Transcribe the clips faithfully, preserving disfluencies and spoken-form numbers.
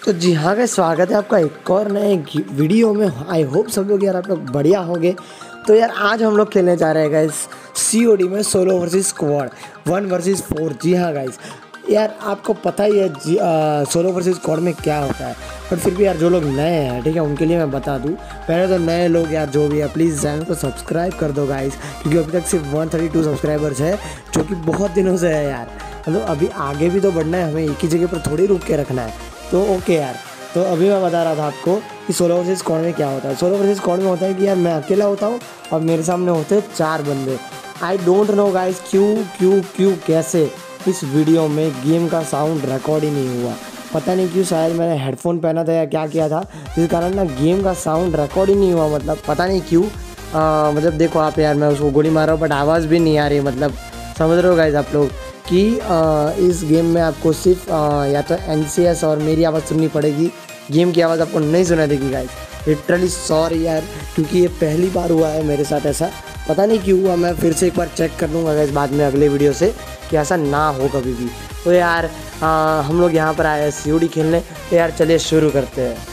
तो जी हाँ गाइस, स्वागत है आपका एक और नए वीडियो में। आई होप सब लोग यार आप लोग बढ़िया होंगे। तो यार आज हम लोग खेलने जा रहे हैं गाइस सी ओ डी में solo versus squad one versus four. जी हाँ गाइस, यार आपको पता ही है जी आ, सोलो वर्सेस स्क्वाड में क्या होता है, बट फिर भी यार जो लोग नए हैं ठीक है उनके लिए मैं बता दूं। पहले तो नए लोग यार जो भी है प्लीज़ चैनल को सब्सक्राइब कर दो गाइस, क्योंकि अभी तक सिर्फ वन थर्टी टू सब्सक्राइबर्स है जो कि बहुत दिनों से है यार। मतलब अभी आगे भी तो बढ़ना है, हमें एक ही जगह पर थोड़ी रुक के रखना है। तो ओके यार, तो अभी मैं बता रहा था आपको कि सोलो वर्सेस स्क्वाड में क्या होता है। सोलो वर्सेस स्क्वाड में होता है कि यार मैं अकेला होता हूँ और मेरे सामने होते हैं चार बंदे। आई डोंट नो गाइस क्यों क्यों क्यों कैसे इस वीडियो में गेम का साउंड रिकॉर्ड ही नहीं हुआ। पता नहीं क्यों, शायद मैंने हेडफोन पहना था या क्या किया था जिस कारण ना गेम का साउंड रिकॉर्ड ही नहीं हुआ। मतलब पता नहीं क्यों। आ, मतलब देखो आप यार, मैं उसको गोली मार रहा हूँ बट आवाज़ भी नहीं आ रही। मतलब समझ रहे हो गाइस आप लोग कि आ, इस गेम में आपको सिर्फ आ, या तो एन सी एस और मेरी आवाज़ सुननी पड़ेगी, गेम की आवाज़ आपको नहीं सुना देगी गाइस। लिटरली सॉरी यार, क्योंकि ये पहली बार हुआ है मेरे साथ ऐसा। पता नहीं क्यों हुआ, मैं फिर से एक बार चेक कर लूँगा गाइस बाद में अगले वीडियो से कि ऐसा ना हो कभी भी। तो यार आ, हम लोग यहाँ पर आए हैं सी ओ डी खेलने। तो यार चलिए शुरू करते हैं।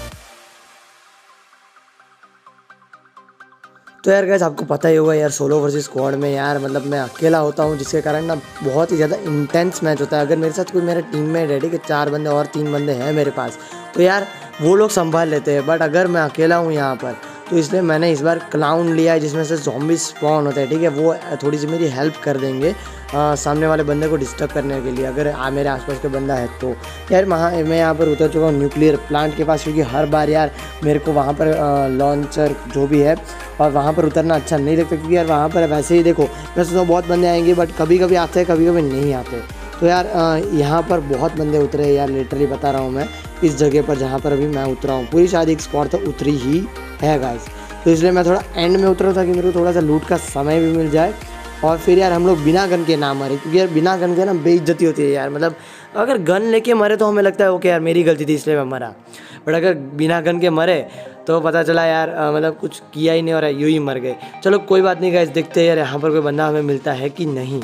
तो यार गाइस आपको पता ही होगा यार सोलो वर्सेस स्क्वाड में यार मतलब मैं अकेला होता हूँ, जिसके कारण ना बहुत ही ज़्यादा इंटेंस मैच होता है। अगर मेरे साथ कोई मेरा टीम में रेडी के चार बंदे और तीन बंदे हैं मेरे पास तो यार वो लोग संभाल लेते हैं, बट अगर मैं अकेला हूँ यहाँ पर तो इसलिए मैंने इस बार क्लाउन लिया है जिसमें से ज़ॉम्बी स्पॉन होते हैं। ठीक है, वो थोड़ी सी मेरी हेल्प कर देंगे आ, सामने वाले बंदे को डिस्टर्ब करने के लिए, अगर आ, मेरे आसपास के बंदा है तो। यार वहाँ मैं यहाँ पर उतर चुका हूँ न्यूक्लियर प्लांट के पास, क्योंकि हर बार यार मेरे को वहाँ पर लॉन्चर जो भी है और वहाँ पर उतरना अच्छा नहीं लगता, क्योंकि यार वहाँ पर वैसे ही देखो मैं सोचता हूँ बहुत बंदे आएंगे बट कभी कभी आते हैं कभी कभी नहीं आते। तो यार यहाँ पर बहुत बंदे उतरे यार, लिटरली बता रहा हूँ मैं इस जगह पर जहाँ पर अभी मैं उतरा हूँ पूरी शायद एक स्पॉट तो उतरी ही है गाइस। तो इसलिए मैं थोड़ा एंड में उतरा था कि मेरे को थोड़ा सा लूट का समय भी मिल जाए और फिर यार हम लोग बिना गन के ना मरे, क्योंकि यार बिना गन के ना बेइज्जती होती है यार। मतलब अगर गन लेके मरे तो हमें लगता है ओके यार मेरी गलती थी इसलिए मैं मरा, बट अगर बिना गन के मरे तो पता चला यार आ, मतलब कुछ किया ही नहीं और यूँ ही मर गए। चलो कोई बात नहीं गाइस, देखते हैं यार यहाँ पर कोई बंदा हमें मिलता है कि नहीं।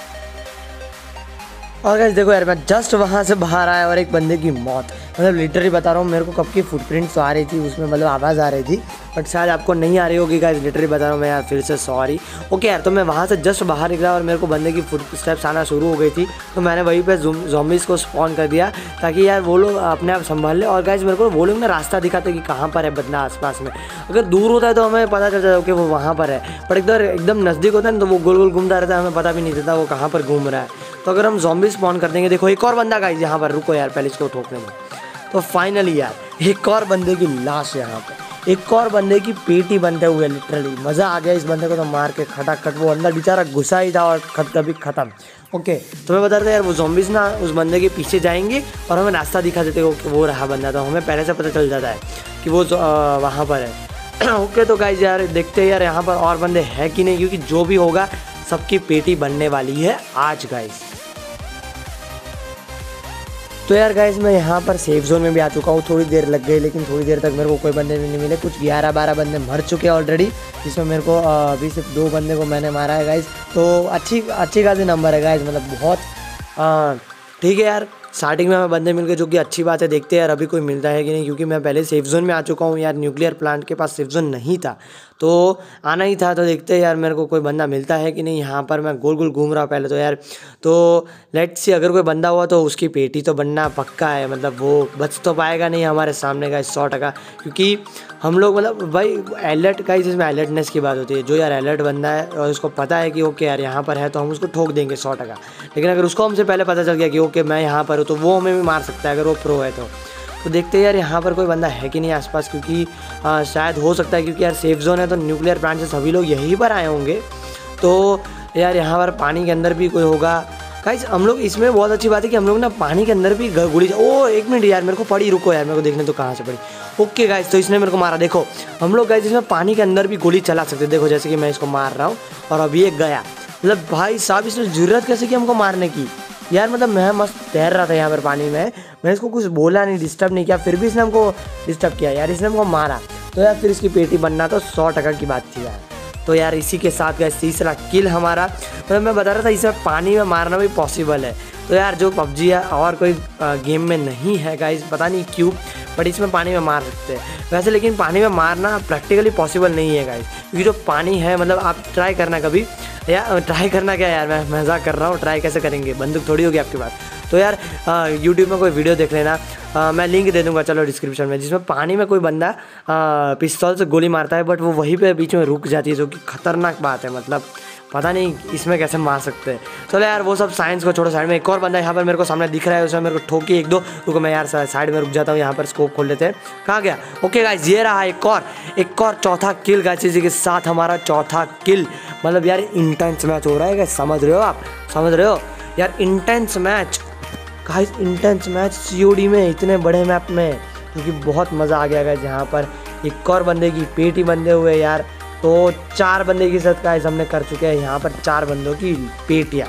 और गाइस देखो यार, मैं जस्ट वहाँ से बाहर आया और एक बंदे की मौत। मतलब लिटरली बता रहा हूँ, मेरे को कब की फुटप्रिंट्स तो आ रही थी उसमें, मतलब आवाज़ आ रही थी, बट शायद आपको नहीं आ रही होगी गाइस। लिटरली बता रहा हूँ मैं यार, फिर से सॉरी। ओके यार, तो मैं वहाँ से जस्ट बाहर निकला और मेरे को बंदे की फुट स्टेप्स आना शुरू हो गई थी, तो मैंने वहीं पे ज़ॉम्बीज़ को स्पॉन कर दिया ताकि यार वो लोग अपने आप संभाल ले। और गाइस मेरे को वो लोग ना रास्ता दिखाते कि कहाँ पर है बंदा आसपास में। अगर दूर होता है तो हमें पता चल जाता है कि वो वहाँ पर है, पर एकदम एकदम नज़दीक होता है ना तो वो गोल गोल घूमता रहता है, हमें पता भी नहीं चलता वो कहाँ पर घूम रहा है। तो अगर हम ज़ॉम्बी स्पॉन कर देंगे, देखो एक और बंदा गाइस यहाँ पर, रुको यार पहले इसको ठोकने में। तो फाइनली यार एक और बंदे की लाश यहाँ पर, एक और बंदे की पेटी बनते हुए। लिटरली मज़ा आ गया इस बंदे को तो मार के खटाखट, वो अंदर बेचारा घुसा ही था और खत कभी ख़त्म। ओके, तो मैं बता रहा था यार वो ज़ॉम्बीज़ ना उस बंदे के पीछे जाएंगे और हमें रास्ता दिखा देते हो कि वो रहा बंदा, तो हमें पहले से पता चल जाता है कि वो वहाँ पर है। ओके तो गाइस यार देखते हैं यार यहाँ पर और बंदे हैं कि नहीं, क्योंकि जो भी होगा सबकी पेटी बनने वाली है आज गाइस। तो यार गाइस मैं यहाँ पर सेफ जोन में भी आ चुका हूँ। थोड़ी देर लग गई लेकिन थोड़ी देर तक मेरे को कोई बंदे भी नहीं मिले। कुछ ग्यारह बारह बंदे मर चुके हैं ऑलरेडी, जिसमें मेरे को अभी सिर्फ दो बंदे को मैंने मारा है गाइस। तो अच्छी अच्छी खासी नंबर है गाइस, मतलब बहुत ठीक है यार। स्टार्टिंग में हमें बंदे मिल गए जो कि अच्छी बात है। देखते हैं यार अभी कोई मिलता है कि नहीं, क्योंकि मैं पहले सेफ जोन में आ चुका हूँ यार। न्यूक्लियर प्लांट के पास सेफ जोन नहीं था तो आना ही था। तो देखते हैं यार मेरे को कोई बंदा मिलता है कि नहीं। यहाँ पर मैं गोल गोल घूम रहा हूँ पहले तो यार। तो लेट्स सी, अगर कोई बंदा हुआ तो उसकी पेटी तो बनना पक्का है, मतलब वो बच तो पाएगा नहीं हमारे सामने का सौ टका, क्योंकि हम लोग मतलब भाई अलर्ट का, इसमें अलर्टनेस की बात होती है। जो यार अलर्ट बंदा है और उसको पता है कि ओके यार यहाँ पर है तो हम उसको ठोक देंगे सौ टका। लेकिन अगर उसको हमसे पहले पता चल गया कि ओके मैं यहाँ पर हूँ तो वो हमें भी मार सकता है अगर वो प्रो है तो। तो देखते हैं यार यहाँ पर कोई बंदा है कि नहीं आसपास, क्योंकि आ, शायद हो सकता है क्योंकि यार सेफ जोन है तो न्यूक्लियर प्लांट से सभी लोग यहीं पर आए होंगे। तो यार यहाँ पर पानी के अंदर भी कोई होगा गाइस। हम लोग इसमें बहुत अच्छी बात है कि हम लोग ना पानी के अंदर भी गोली, ओ एक मिनट यार मेरे को पड़ी, रुको यार मेरे को देखने तो कहाँ से पड़ी। ओके गाइस, तो इसने मेरे को मारा। देखो हम लोग गाइस इसमें पानी के अंदर भी गोली चला सकते हैं। देखो जैसे कि मैं इसको मार रहा हूँ और अभी एक गया। मतलब भाई साहब इसने जरूरत कैसे की हमको मारने की यार। मतलब मैं मस्त तैर रहा था यहाँ पर पानी में, मैं इसको कुछ बोला नहीं, डिस्टर्ब नहीं किया, फिर भी इसने हमको डिस्टर्ब किया यार। इसने हमको मारा तो यार फिर इसकी पेटी बनना तो सौ टका की बात थी यार। तो यार इसी के साथ गाइस तीसरा किल हमारा। मतलब मैं बता रहा था इसमें पानी में मारना भी पॉसिबल है। तो यार जो पबजी है और कोई गेम में नहीं है गाइस, पता नहीं क्यों, बट इसमें पानी में मार सकते हैं वैसे, लेकिन पानी में मारना प्रैक्टिकली पॉसिबल नहीं है गाइस, क्योंकि जो पानी है मतलब आप ट्राई करना कभी, या ट्राई करना क्या यार, मैं मजाक कर रहा हूँ, ट्राई कैसे करेंगे, बंदूक थोड़ी होगी आपके पास। तो यार यूट्यूब में कोई वीडियो देख लेना, आ, मैं लिंक दे दूंगा चलो डिस्क्रिप्शन में, जिसमें पानी में कोई बंदा पिस्तौल से गोली मारता है, बट वो वहीं पे बीच में रुक जाती है, जो कि खतरनाक बात है, मतलब पता नहीं इसमें कैसे मार सकते हैं। चलो यार वो सब साइंस को छोड़ो साइड में, एक और बंदा यहाँ पर मेरे को सामने दिख रहा है, उसमें मेरे को ठोकी एक दो, रुको मैं यार साइड में रुक जाता हूँ, यहाँ पर स्कोप खोल लेते हैं, कहाँ गया, ओके गाइस ये रहा एक और एक और चौथा किल गाइस, इसी के साथ हमारा चौथा किल। मतलब यार इंटेंस मैच हो रहा है गाइस, समझ रहे हो आप, समझ रहे हो यार, intense match guys, intense match COD में इतने बड़े मैप में, क्योंकि बहुत मज़ा आ गया गाइस। यहाँ पर एक और बंदे की पेट ही बंदे हुए यार, तो चार बंदे के साथ गाइस हमने कर चुके हैं यहाँ पर चार बंदों की पेटियाँ।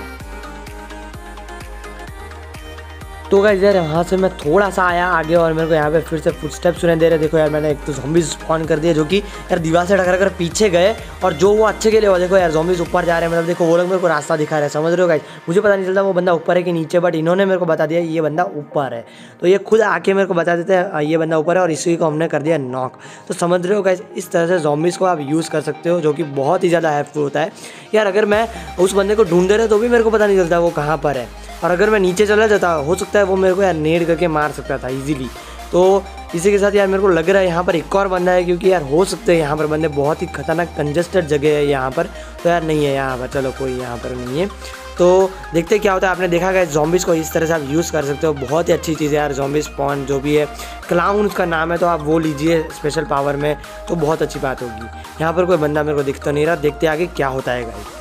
तो गाइस यार यहाँ से मैं थोड़ा सा आया आगे और मेरे को यहाँ पे फिर से फुटस्टेप सुनाई दे रहे, देखो यार मैंने एक तो ज़ॉम्बीज़ स्पॉन कर दिए, जो कि यार दीवार से टकरा कर पीछे गए, और जो वो अच्छे के लिए, देखो यार ज़ॉम्बीज़ ऊपर जा रहे हैं, मतलब देखो वो लोग मेरे को रास्ता दिखा रहे हैं, समझ रहे हो गाइस, मुझे पता नहीं चलता वो बंदा ऊपर है कि नीचे, बट इन्होंने मेरे को बता दिया ये बंदा ऊपर है, तो ये खुद आके मेरे को बता देते हैं ये बंदा ऊपर है, और इसी को हमने कर दिया नॉक। तो समझ रहे हो गाइस, इस तरह से ज़ॉम्बीज़ को आप यूज़ कर सकते हो, जो कि बहुत ही ज़्यादा हेल्पफुल होता है यार। अगर मैं उस बंदे को ढूंढ रहे तो भी मेरे को पता नहीं चलता वो कहाँ पर है, और अगर मैं नीचे चला जाता हो सकता है वो मेरे को यार नेड करके मार सकता था इजीली। तो इसी के साथ यार मेरे को लग रहा है यहाँ पर एक और बंदा है, क्योंकि यार हो सकते हैं यहाँ पर बंदे, बहुत ही खतरनाक कंजेस्टेड जगह है यहाँ पर, तो यार नहीं है यहाँ पर, चलो कोई यहाँ पर नहीं है, तो देखते क्या होता है। आपने देखा गया ज़ॉम्बीज़ को इस तरह से आप यूज़ कर सकते हो, बहुत ही अच्छी चीज़ है यार, ज़ॉम्बी स्पॉन जो भी है, क्लाउन उसका नाम है, तो आप वो लीजिए स्पेशल पावर में, तो बहुत अच्छी बात होगी। यहाँ पर कोई बंदा मेरे को दिख तो नहीं रहा, देखते आगे क्या होता है गाइस।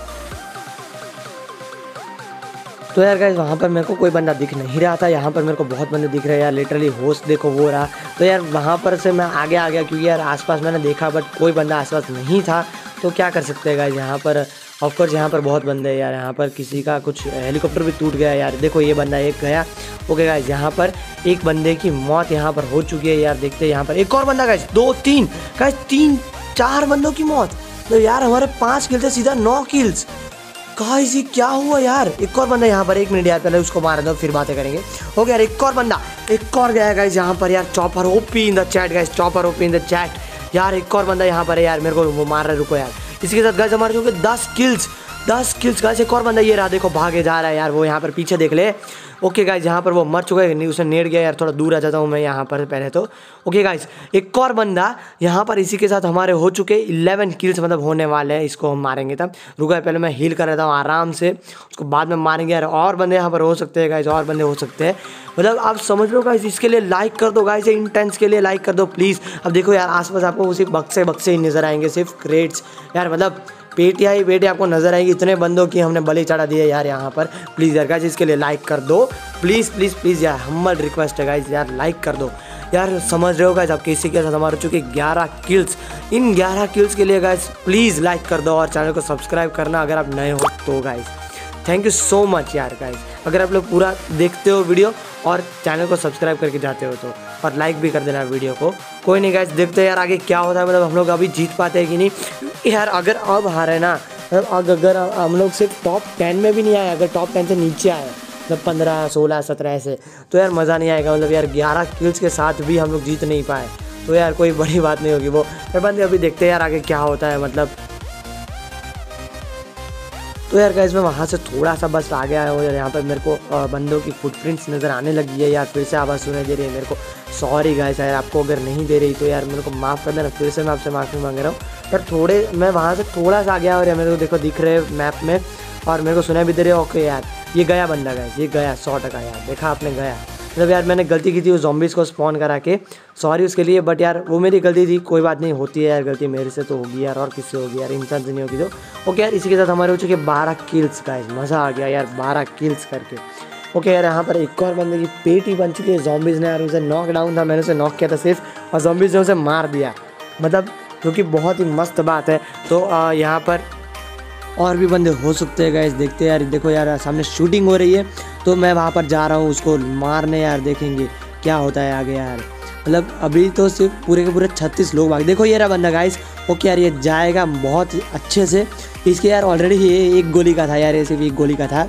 तो यार गाइस वहाँ पर मेरे को कोई बंदा दिख नहीं रहा था, यहाँ पर मेरे को बहुत बंदे दिख रहे हैं यार, लिटरली होस्ट देखो वो रहा। तो यार वहाँ पर से मैं आगे आ गया, क्योंकि यार आसपास मैंने देखा बट कोई बंदा आसपास नहीं था, तो क्या कर सकते हैं गाइस। यहाँ पर ऑफकोर्स यहाँ पर बहुत बंदे हैं यार, यहाँ पर किसी का कुछ हेलीकॉप्टर भी टूट गया यार, देखो ये बंदा एक गया। ओके गाइस यहाँ पर एक बंदे की मौत यहाँ पर हो चुकी है यार, देखते हैं यहाँ पर एक और बंदा गाइस, दो तीन गाइस, तीन चार बंदों की मौत, तो यार हमारे पाँच किल थे, सीधा नौ किल्स गाइस, ये क्या हुआ यार। एक और बंदा यहाँ पर, एक मिनट यार पहले उसको मार दो फिर बातें करेंगे। ओके यार एक और बंदा, एक और गया गाइस यहाँ पर यार, chopper OP in the chat guys, chopper OP in the chat यार, एक और बंदा यहाँ पर है यार, मेरे को वो मार रहा है, रुको यार। इसी के साथ गाइस हमारे जो दस किल्स, दस किल्स गाइस, एक और बंदा ये रहा, देखो भागे जा रहा है यार वो, यहाँ पर पीछे देख ले। ओके गाइस यहाँ पर वो मर चुका है, नहीं उसे नेड़ गया यार, थोड़ा दूर आ जाता हूँ मैं यहाँ पर पहले तो। ओके गाइस एक और बंदा यहाँ पर, इसी के साथ हमारे हो चुके इलेवन किल्स, मतलब होने वाले हैं, इसको हम मारेंगे तब। रुका पहले मैं हील कर रहा हूँ आराम से, उसको बाद में मारेंगे यार। और बंदे यहाँ पर हो सकते हैं गाइस, और बंदे हो सकते हैं, मतलब आप समझ लो गाइस। इसके लिए लाइक कर दो गाइस, इंटेंस के लिए लाइक कर दो प्लीज़। अब देखो यार आसपास आपको उसी बक्से बक्से ही नजर आएंगे, सिर्फ क्रेट्स यार, मतलब पेटियाँ ही पेटियाँ आपको नजर आएगी, इतने बंदों की हमने बलि चढ़ा दी है यार यहाँ पर। प्लीज़ यार गाइस इसके लिए लाइक कर दो प्लीज़ प्लीज़ प्लीज़ यार, हम्बल रिक्वेस्ट है गाइस यार, लाइक कर दो यार। समझ रहे हो गाइस आपके, इसी के साथ हमारे चुके ग्यारह किल्स, इन ग्यारह किल्स के लिए गाइस प्लीज़ लाइक कर दो, और चैनल को सब्सक्राइब करना अगर आप नए हो तो guys. Thank you so much यार गाइस, अगर आप लोग पूरा देखते हो वीडियो और चैनल को सब्सक्राइब करके जाते हो तो, और लाइक भी कर देना वीडियो को। कोई नहीं गाइस, देखते हैं यार आगे क्या होता है, मतलब हम लोग अभी जीत पाते हैं कि नहीं यार। अगर अब हारे ना, मतलब अगर हम लोग सिर्फ टॉप टेन में भी नहीं आए, अगर टॉप टेन से नीचे आए, मतलब पंद्रह सोलह सत्रह ऐसे, तो यार मज़ा नहीं आएगा। मतलब यार ग्यारह किल्स के साथ भी हम लोग जीत नहीं पाए, तो यार कोई बड़ी बात नहीं होगी वो। पर बंदे अभी देखते हैं यार आगे क्या होता है, मतलब। तो यार गाइस मैं वहाँ से थोड़ा सा बस आ गया हूँ, यहाँ पर मेरे को बंदों की फुटप्रिंट्स नज़र आने लगी है यार, फिर से आवाज़ सुनाई दे रही है मेरे को। सॉरी गाइस यार, आपको अगर नहीं दे रही तो यार मेरे को माफ़ कर देना, फिर से मैं आपसे माफ़ी मांग रहा हूँ यार। थोड़े मैं वहाँ से थोड़ा सा आ गया और यार मेरे को देखो दिख रहे मैप में, और मेरे को सुनाई भी दे रहे। ओके यार ये गया बंदा गाइस, ये गया सौ टका यार, देखा आपने गया। मतलब यार मैंने गलती की थी उस ज़ॉम्बीज़ को स्पॉन करा के, सॉरी उसके लिए, बट यार वो मेरी गलती थी, कोई बात नहीं, होती है यार गलती, मेरे से तो होगी यार, और किससे होगी यार, इंसान से नहीं होगी तो। ओके यार इसी के साथ हमारे हो चुके बारह किल्स गाइस, मज़ा आ गया यार बारह किल्स करके। ओके यार यहाँ पर एक और बंदे की पेट ही बन चुकी है ज़ॉम्बीज़ ने यार, उसे नॉक डाउन था, मैंने उसे नॉक किया था सिर्फ, और ज़ॉम्बीज़ ने उसे मार दिया, मतलब जो कि बहुत ही मस्त बात है। तो यहाँ पर और भी बंदे हो सकते हैं गाइस, देखते हैं यार। देखो यार सामने शूटिंग हो रही है, तो मैं वहाँ पर जा रहा हूँ उसको मारने यार, देखेंगे क्या होता है आगे यार। मतलब अभी तो सिर्फ पूरे के पूरे छत्तीस लोग भाग, देखो ये रहा बंदा गाइस। ओके यार ये जाएगा बहुत अच्छे से, इसके यार ऑलरेडी ये एक गोली का था यार, ये सिर्फ एक गोली का था।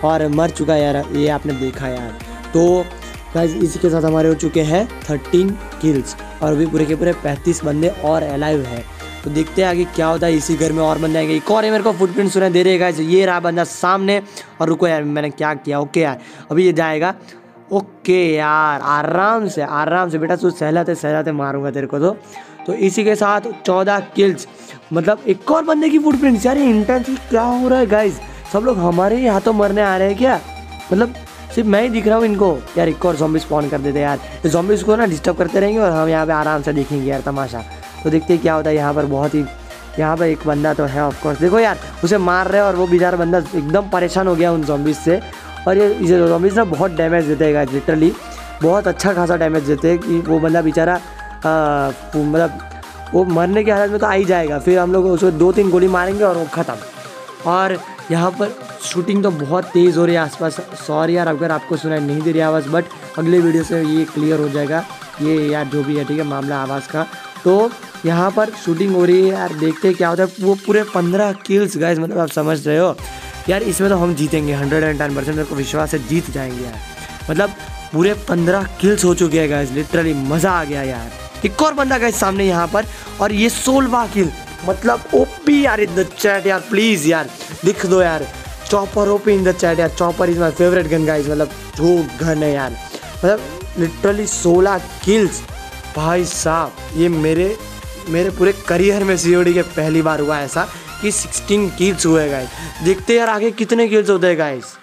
और मर चुका यार, ये आपने देखा यार। तो गाइस इसी के साथ हमारे हो चुके हैं थर्टीन किल्स और अभी पूरे के पूरे पैंतीस बंदे और अलाइव है। तो देखते हैं आगे क्या होता है। इसी घर में और बंदे आएंगे। एक और है मेरे को फुटप्रिंट सुनाई दे रहे गाइस, ये रहा बंदा सामने। और रुको यार, मैंने क्या किया। ओके यार, अभी ये जाएगा। ओके यार, आराम से आराम से बेटा, तू सहलाते सहलाते मारूंगा तेरे को। तो तो इसी के साथ चौदह किल्स, मतलब एक और बंदे की फुटप्रिंट्स। यार ये इंटेंस क्या हो रहा है गाइस, सब लोग हमारे ही हाथों मरने आ रहे हैं क्या? मतलब सिर्फ मैं ही दिख रहा हूँ इनको। यार एक और ज़ॉम्बी स्पॉन कर देते यार, इस ज़ॉम्बीज़ को ना डिस्टर्ब करते रहेंगे और हम यहाँ पे आराम से देखेंगे यार तमाशा। तो देखते हैं क्या होता है यहाँ पर। बहुत ही यहाँ पर एक बंदा तो है ऑफकोर्स, देखो यार उसे मार रहे हैं और वो बेचारा बंदा एकदम परेशान हो गया उन ज़ॉम्बीज़ से। और ये ये ज़ॉम्बीज़ ना बहुत डैमेज देते हैं गाइस, लिटरली बहुत अच्छा खासा डैमेज देते हैं कि वो बंदा बेचारा मतलब वो मरने की हालत में तो आ ही जाएगा। फिर हम लोग उसको दो तीन गोली मारेंगे और वो ख़त्म। और यहाँ पर शूटिंग तो बहुत तेज़ हो रही है आसपास। सॉरी यार अगर आपको सुनाई नहीं दे रही आवाज़, बट अगले वीडियो से ये क्लियर हो जाएगा ये यार जो भी है, ठीक है, मामला आवाज़ का। तो यहाँ पर शूटिंग हो रही है यार, देखते हैं क्या होता है। वो पूरे पंद्रह किल्स गाइस, मतलब आप समझ रहे हो यार, इसमें तो हम जीतेंगे हंड्रेड एंड टेन परसेंट, मेरे को विश्वास है जीत जाएंगे यार। मतलब पूरे पंद्रह किल्स हो चुके हैं गाइस, लिटरली मज़ा आ गया यार। एक और बंदा गाइस सामने यहाँ पर, और ये सोलहवां किल, मतलब ओपी यार इन द चैट यार, प्लीज़ यार लिख दो यार chopper OP in the chat यार। Chopper is my favourite gun guys, मतलब जो गन है यार, मतलब लिटरली सोलह किल्स भाई साहब। ये मेरे मेरे पूरे करियर में सीओडी के पहली बार हुआ ऐसा कि सोलह किल्स हुए गाइस। देखते यार आगे कितने किल्स होते हैं गाइस।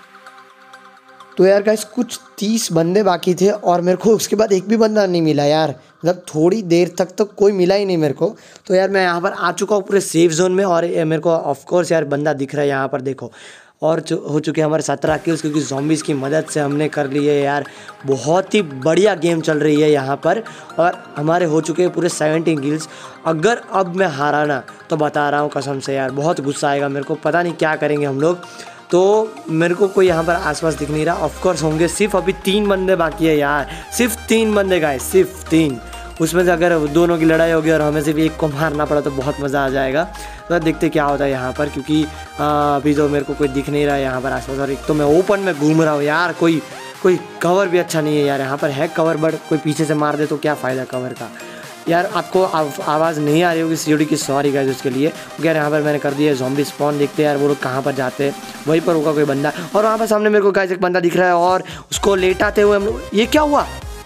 तो यार गाइस कुछ तीस बंदे बाकी थे और मेरे को उसके बाद एक भी बंदा नहीं मिला यार, मतलब थोड़ी देर तक तो कोई मिला ही नहीं मेरे को। तो यार मैं यहाँ पर आ चुका हूँ पूरे सेफ जोन में और मेरे को ऑफकोर्स यार बंदा दिख रहा है यहाँ पर, देखो। और हो चुके हैं हमारे सत्रह किल्स, क्योंकि ज़ॉम्बीज़ की मदद से हमने कर ली है यार। बहुत ही बढ़िया गेम चल रही है यहाँ पर और हमारे हो चुके हैं पूरे सत्रह किल्स। अगर अब मैं हारा ना तो बता रहा हूँ कसम से यार, बहुत गुस्सा आएगा मेरे को, पता नहीं क्या करेंगे हम लोग। तो मेरे को कोई यहाँ पर आसपास दिख नहीं रहा। ऑफकोर्स होंगे, सिर्फ अभी तीन बंदे बाकी है यार, सिर्फ तीन बंदे गाइस, सिर्फ तीन। उसमें से अगर दोनों की लड़ाई होगी और हमें सिर्फ एक को मारना पड़ा तो बहुत मज़ा आ जाएगा। तो देखते क्या होता है यहाँ पर, क्योंकि अभी तो मेरे को कोई दिख नहीं रहा है यहाँ पर आसपास। और एक तो मैं ओपन में घूम रहा हूँ यार, कोई कोई कवर भी अच्छा नहीं है यार। यहाँ पर है कवर, बट कोई पीछे से मार दे तो क्या फ़ायदा कवर का यार। आपको आवाज़ नहीं आ रही होगी सीओडी की, सॉरी गाइस उसके लिए। यार यहाँ पर मैंने कर दिया ज़ॉम्बी स्पॉन, देखते हैं यार वो लोग कहाँ पर जाते हैं, वहीं पर होगा कोई बंदा। और वहाँ पर सामने मेरे को गाइस एक बंदा दिख रहा है और उसको लेटाते हुए हम लोग, ये क्या हुआ?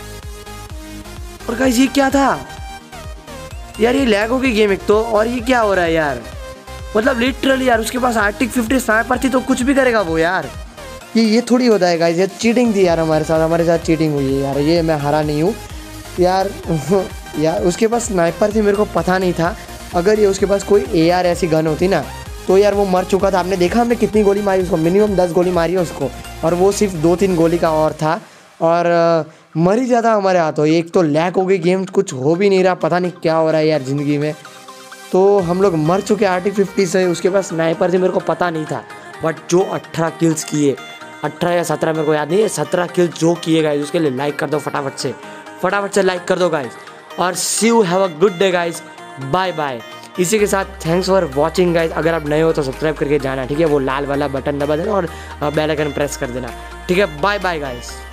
और गाइस ये क्या था यार? ये लैग हो गई गेम एक तो, और ये क्या हो रहा है यार? मतलब लिटरली यार उसके पास आर्टिक फिफ्टी स्नाइपर थी तो कुछ भी करेगा वो यार। ये ये थोड़ी होता है गाइस, ये चीटिंग थी यार हमारे साथ, हमारे साथ चीटिंग हुई है यार। ये मैं हारा नहीं हूँ यार। यार उसके पास स्नाइपर थी, मेरे को पता नहीं था। अगर ये उसके पास कोई ए आर ऐसी गन होती ना तो यार वो मर चुका था। आपने देखा हमने कितनी गोली मारी उसको, मिनिमम दस गोली मारी है उसको, और वो सिर्फ दो तीन गोली का और था और मर ही जाता हमारे हाथों। एक तो लैग हो गई गेम, कुछ हो भी नहीं रहा, पता नहीं क्या हो रहा है यार ज़िंदगी में। तो हम लोग मर चुके आर टी फिफ्टी से। उसके पास स्नाइपर से मेरे को पता नहीं था, बट जो अठारह किल्स किए, अठारह या सत्रह मेरे को याद नहीं है, सत्रह किल्स जो किए गाइस, उसके लिए लाइक कर दो फटाफट से, फटाफट से लाइक कर दो गाइस। और see you have a good day guys, bye bye. इसी के साथ थैंक्स फॉर वॉचिंग गाइस। अगर आप नए हो तो सब्सक्राइब करके जाना, ठीक है, वो लाल वाला बटन दबा देना और बेल आइकन प्रेस कर देना, ठीक है। Bye bye guys.